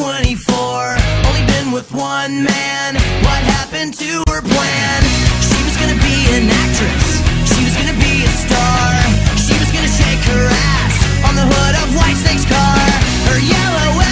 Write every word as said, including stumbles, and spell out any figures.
twenty-four, only been with one man. What happened to her plan? She was gonna be an actress, she was gonna be a star. She was gonna shake her ass on the hood of Whitesnake's car. Her yellow